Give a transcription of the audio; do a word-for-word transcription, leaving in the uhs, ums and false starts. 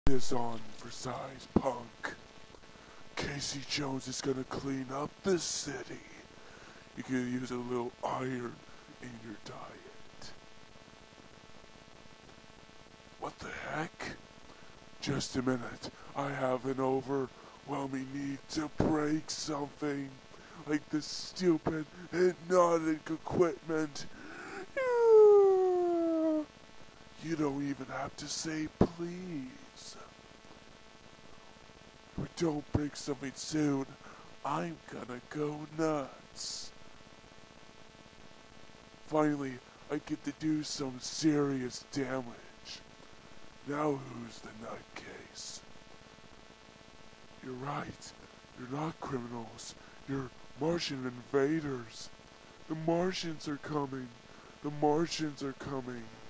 This on for size, punk. Casey Jones is gonna clean up this city. You can use a little iron in your diet. What the heck? Just a minute. I have an overwhelming need to break something. Like this stupid hypnotic equipment. You don't even have to say please. If we don't break something soon, I'm gonna go nuts. Finally, I get to do some serious damage. Now who's the nutcase? You're right. You're not criminals. You're Martian invaders. The Martians are coming. The Martians are coming.